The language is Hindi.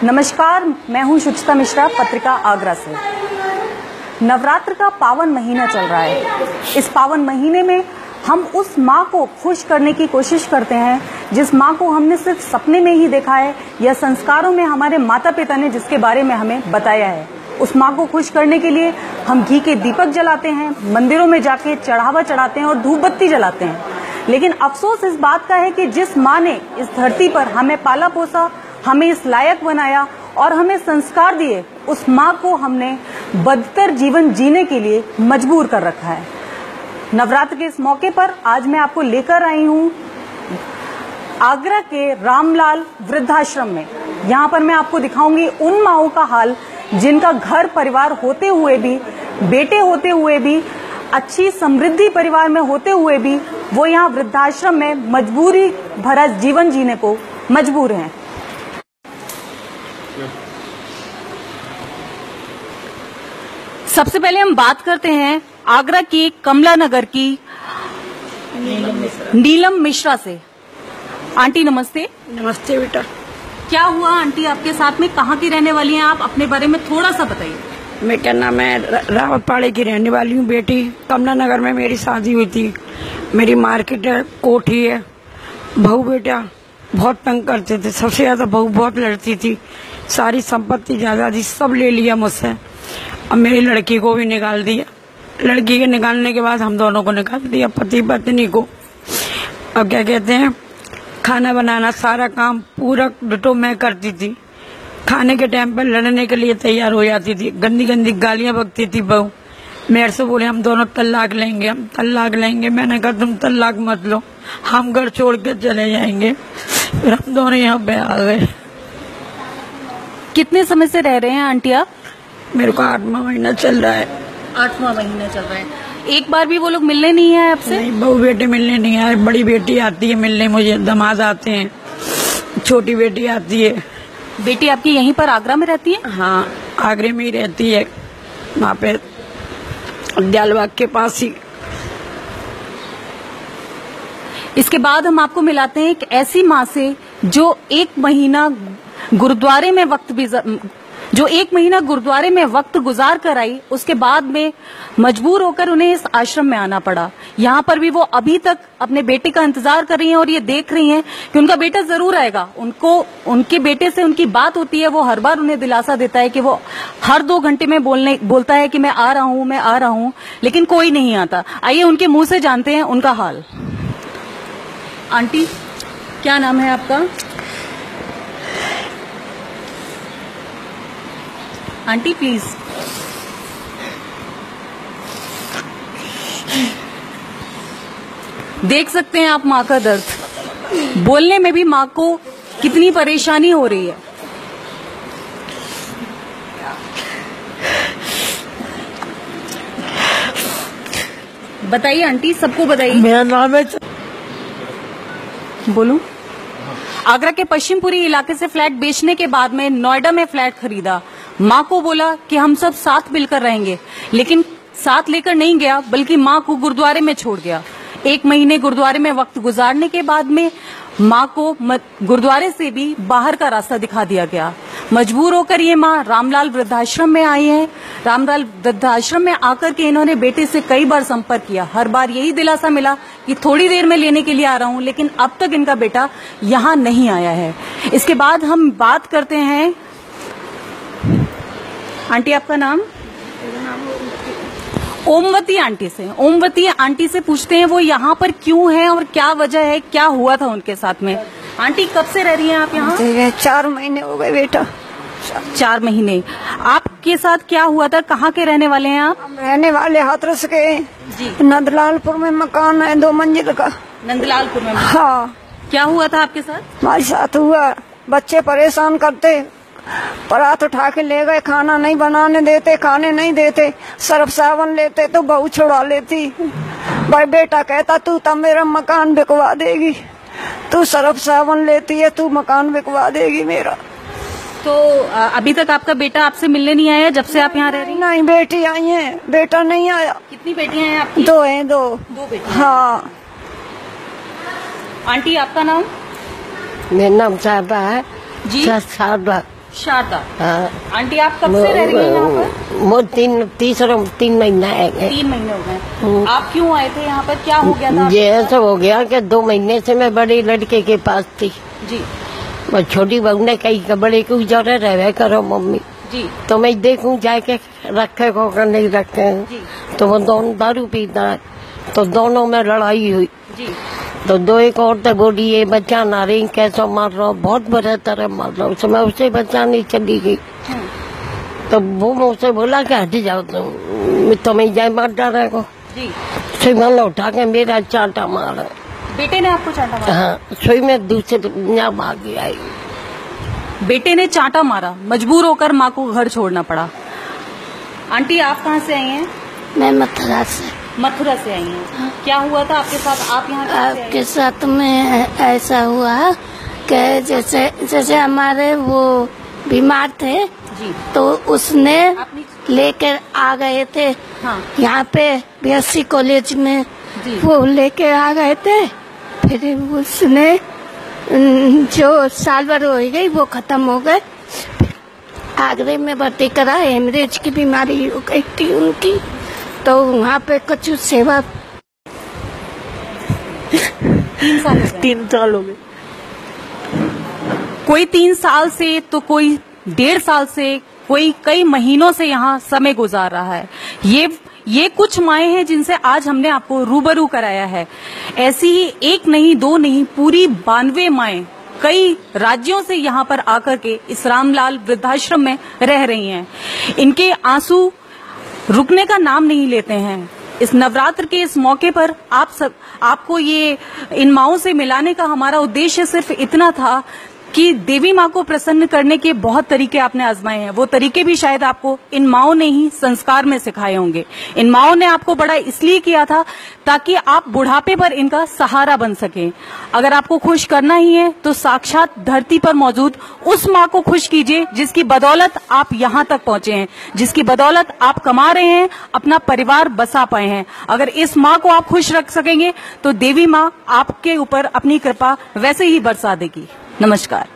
नमस्कार, मैं हूं शुचिता मिश्रा, पत्रिका आगरा से। नवरात्र का पावन महीना चल रहा है। इस पावन महीने में हम उस माँ को खुश करने की कोशिश करते हैं जिस माँ को हमने सिर्फ सपने में ही देखा है या संस्कारों में हमारे माता पिता ने जिसके बारे में हमें बताया है। उस माँ को खुश करने के लिए हम घी के दीपक जलाते हैं, मंदिरों में जाके चढ़ावा चढ़ाते हैं और धूप बत्ती जलाते हैं। लेकिन अफसोस इस बात का है कि जिस माँ ने इस धरती पर हमें पाला पोसा, हमें इस लायक बनाया और हमें संस्कार दिए, उस माँ को हमने बदतर जीवन जीने के लिए मजबूर कर रखा है। नवरात्र के इस मौके पर आज मैं आपको लेकर आई हूँ आगरा के रामलाल वृद्धाश्रम में। यहाँ पर मैं आपको दिखाऊंगी उन माँओं का हाल जिनका घर परिवार होते हुए भी, बेटे होते हुए भी, अच्छी समृद्धि परिवार में होते हुए भी वो यहाँ वृद्धाश्रम में मजबूरी भरा जीवन जीने को मजबूर हैं। सबसे पहले हम बात करते हैं आगरा की कमला नगर की नीलम मिश्रा से। आंटी नमस्ते। नमस्ते बेटा। क्या हुआ आंटी आपके साथ में? कहाँ की रहने वाली हैं आप? अपने बारे में थोड़ा सा बताइए। बेटा ना, मैं रावतपाड़े की रहने वाली हूँ। बेटी कमला नगर में मेरी शादी हुई थी। मेरी मार्केट है, कोठी है। बहू बेटा बहुत तंग करते थे, सबसे ज्यादा बहू बहुत लड़ती थी। सारी संपत्ति जायदाद सब ले लिया मुझसे। अब मेरी लड़की को भी निकाल दिया। लड़की के निकालने के बाद हम दोनों को निकाल दिया, पति पत्नी को। अब क्या कहते हैं, खाना बनाना सारा काम पूरा डिटो मैं करती थी। खाने के टाइम पर लड़ने के लिए तैयार हो जाती थी, गंदी गंदी गालियां बकती थी बहू। मेरे से बोले हम दोनों तलाक लेंगे, हम तलाक लेंगे। मैंने कहा तुम तलाक मत लो, हम घर छोड़ के चले जाएंगे। फिर हम दोनों यहाँ पे आ गए। कितने समय से रह रहे हैं आंटी आप? मेरे को 8वां महीना चल रहा है। 8वां महीना चल रहा है। एक बार भी वो लोग मिलने नहीं आए आपसे? नहीं, बहू बेटे मिलने नहीं आए। बड़ी बेटी आती है मिलने मुझे, दामाद आते हैं, छोटी बेटी आती है। बेटी आपकी यहीं पर आगरा में रहती है? हाँ, आगरे में ही रहती है, वहाँ पे दयालबाग के पास ही। इसके बाद हम आपको मिलाते हैं एक ऐसी माँ से जो एक महीना गुरुद्वारे में वक्त गुजार कर आई। उसके बाद में मजबूर होकर उन्हें इस आश्रम में आना पड़ा। यहाँ पर भी वो अभी तक अपने बेटे का इंतजार कर रही हैं और ये देख रही हैं कि उनका बेटा जरूर आएगा। उनके बेटे से उनकी बात होती है, वो हर बार उन्हें दिलासा देता है कि वो हर 2 घंटे में बोलता है कि मैं आ रहा हूँ, लेकिन कोई नहीं आता। आइए उनके मुंह से जानते हैं उनका हाल। आंटी, क्या नाम है आपका? Aunty please. देख सकते हैं आप माँ का दर्द। बोलने में भी माँ को कितनी परेशानी हो रही है। बताइए आंटी, सबको बताइए। मेरा नाम है। बोलूं? आगरा के पश्चिमपुरी इलाके से फ्लैट बेचने के बाद में नोएडा में फ्लैट खरीदा। माँ को बोला कि हम सब साथ मिलकर रहेंगे, लेकिन साथ लेकर नहीं गया, बल्कि माँ को गुरुद्वारे में छोड़ गया। 1 महीने गुरुद्वारे में वक्त गुजारने के बाद में माँ को गुरुद्वारे से भी बाहर का रास्ता दिखा दिया गया। मजबूर होकर ये माँ रामलाल वृद्धाश्रम में आई है। रामलाल वृद्धाश्रम में आकर के इन्होंने बेटे से कई बार संपर्क किया। हर बार यही दिलासा मिला कि थोड़ी देर में लेने के लिए आ रहा हूँ, लेकिन अब तक इनका बेटा यहाँ नहीं आया है। इसके बाद हम बात करते हैं, आंटी आपका नाम? ओमवती आंटी से। ओमवती आंटी से पूछते हैं वो यहाँ पर क्यों है और क्या वजह है, क्या हुआ था उनके साथ में। आंटी कब से रह रही हैं आप यहाँ? 4 महीने हो गए बेटा। 4 महीने। आपके साथ क्या हुआ था? कहाँ के रहने वाले हैं आप? हम रहने वाले हाथरस के जी। नंदलालपुर में मकान है 2 मंजिल का। नंदलालपुर में? हाँ। क्या हुआ था आपके साथ? हमारे साथ हुआ, बच्चे परेशान करते, परात उठा के ले गए, खाना नहीं बनाने देते, खाने नहीं देते, सर्फ साबुन लेते तो बहू छुड़ा लेती। भाई बेटा कहता तू तब मेरा मकान बिकवा देगी, तू सर्फ साबुन लेती है, तू मकान बिकवा देगी मेरा। तो अभी तक आपका बेटा आपसे मिलने नहीं आया जब से आप यहाँ रह रही हैं? नहीं, बेटी आई है, बेटा नहीं आया। कितनी बेटियां हैं आपकी? 2 हैं। 2 बेटियां। हाँ। आंटी आपका नाम? मेरा नाम साहबा है जी। शारदा। हाँ। आंटी आप कब से रह रही हैं यहाँ पर? वो 3 महीना है। 3 महीने हो गए। आप क्यों आए थे यहाँ पर, क्या हो गया था? ये ऐसा हो गया कि 2 महीने से मैं बड़ी लड़के के पास थी जी। वो छोटी बहू ने कही कि बड़े को जरा रह करो मम्मी जी। तो मैं देखूं जाके रखे को कर नहीं रखे जी। तो वो दोनों दारू पीता है तो दोनों में लड़ाई हुई जी। तो 2 एक औरतें बोली ये बच्चा ना रही कैसा मार रहा हूँ बहुत बुरे तरह मार रहा हूँ मैं उसे बचाने चली गई तो वो मुझसे बोला कि हट जाओ तुम्हें जाए मार डाले को जी। सुई मैंने उठा के मेरा चांटा मारा। बेटे ने आपको चांटा मारा? हाँ सुई में दूसरे यहाँ भागी आई। बेटे ने चांटा मारा, मजबूर होकर माँ को घर छोड़ना पड़ा। आंटी आप कहाँ से आई हैं? मैं मथुरा से। मथुरा से आई हैं। क्या हुआ था आपके साथ, आप यहाँ कैसे आई? आपके साथ में ऐसा हुआ कि जैसे हमारे वो बीमार थे जी। तो उसने लेकर आ गए थे। हाँ। यहाँ पे BSc कॉलेज में जी। वो लेके आ गए थे। फिर उसने जो साल भर हो गई वो खत्म हो गए। आगरे में भर्ती करा, हेमरेज की बीमारी हो गई थी उनकी तो वहाँ पे कुछ सेवा 3 साल हो गए। कोई 3 साल से तो कोई 1.5 साल से, कोई कई महीनों से यहाँ समय गुजार रहा है। ये कुछ माएं हैं जिनसे आज हमने आपको रूबरू कराया है। ऐसी ही 1 नहीं 2 नहीं, पूरी 92 माएं कई राज्यों से यहाँ पर आकर के इस रामलाल वृद्धाश्रम में रह रही हैं। इनके आंसू रुकने का नाम नहीं लेते हैं। इस नवरात्र के इस मौके पर आपको ये इन माओं से मिलाने का हमारा उद्देश्य सिर्फ इतना था कि देवी माँ को प्रसन्न करने के बहुत तरीके आपने आजमाए हैं। वो तरीके भी शायद आपको इन माओं ने ही संस्कार में सिखाए होंगे। इन माओं ने आपको बड़ा इसलिए किया था ताकि आप बुढ़ापे पर इनका सहारा बन सकें। अगर आपको खुश करना ही है तो साक्षात धरती पर मौजूद उस माँ को खुश कीजिए जिसकी बदौलत आप यहाँ तक पहुंचे हैं, जिसकी बदौलत आप कमा रहे हैं, अपना परिवार बसा पाए हैं। अगर इस माँ को आप खुश रख सकेंगे तो देवी माँ आपके ऊपर अपनी कृपा वैसे ही बरसा देगी। नमस्कार।